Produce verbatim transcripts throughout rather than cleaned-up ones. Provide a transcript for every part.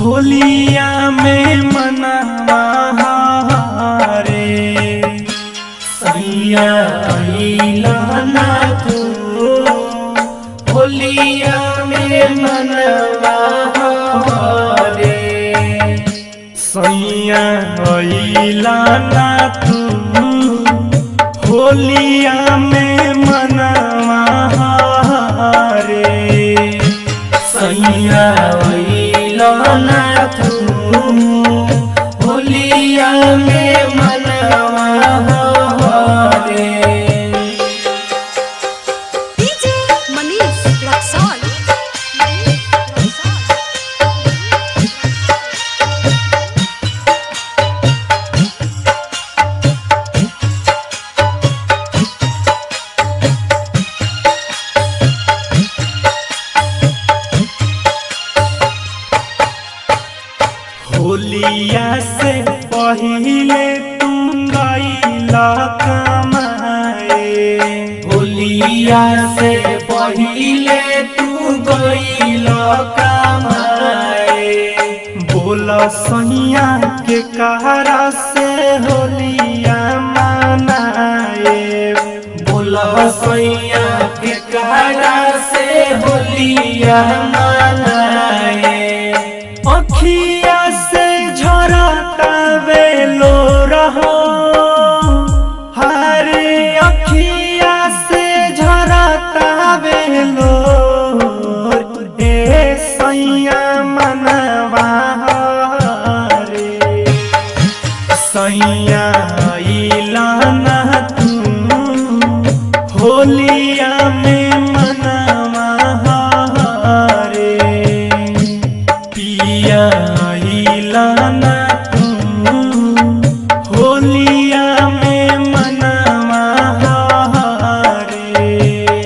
होलिया में मनवा रे सैया अइला ना तू होलिया में मनवा रे सैया अइला ना तू होलिया में मनवा रे सैया अइला ना तू होलिया में मनवा रे। डीजे मनीष रक्सौल होलिया से पहिले तुम गइला कमाए होलिया से पहिले तू गइला कमाए बोला सैया के कहरा से होलिया मनाए बोला सैया के कहरा से होलिया मनाए अखिया से झरता बेलो रहो हरे अखिया से झरता बेलो ए सैया मनवा रे सैया अइला ना तू होलिया में मनवा रे पिया अइला ना तू होलिया में मनवा रे।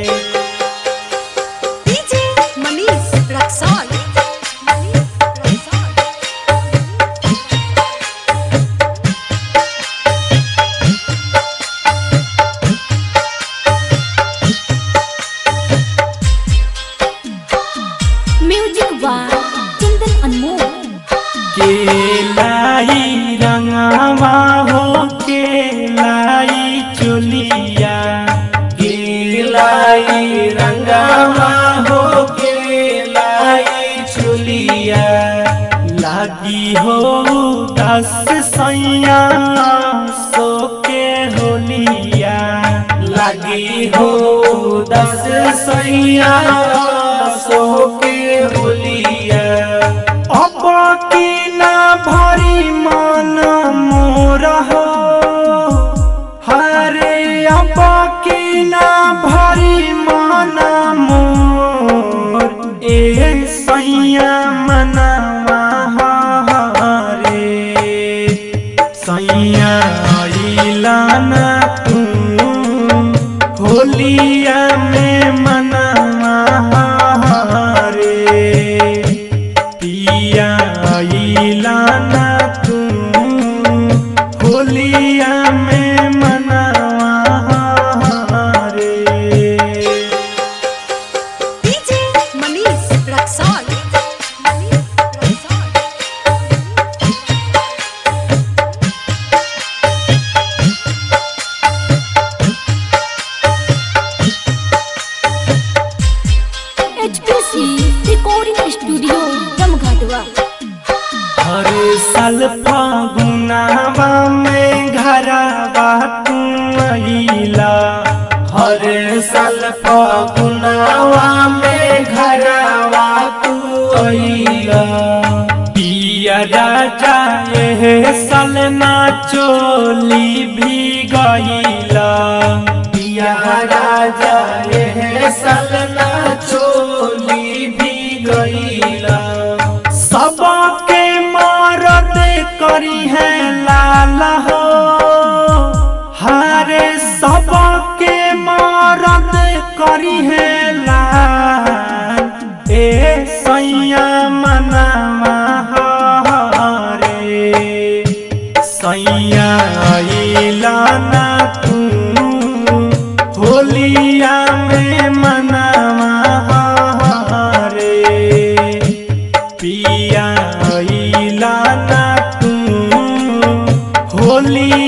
DJ Manish Raxaul music by Chandan Anmol केलाई रंगावा हो केलाई चुलिया केलाई रंगावा हो केलाई चुलिया लागी हो दस सैया सो के होलिया लागी हो दस सैया सो के होलिया अब की ना भरी मन मोर हो हरे अब की ना भरी मन मोर ए सैया मनवा रे सैया अइला ना तू होलिया में मनवा रे पिया अइला ना तू होलिया में मनवा रे। DJ Manish Raxaul HPC recording studio जमघाटवा हर साल फागुनावा में घरवा तू अइला हर साल फागुनावा में घरवा तू अइला पिया राजा एह साल ना चोली भी गइला पिया राजा एह साल ना चोली भी गइला सबके मरद करी है लाल हो हरे सबके मरद करी है लाल ए सैया मनवा रे सैया अइला ना तू होलिया में मनवा रे पिया। होली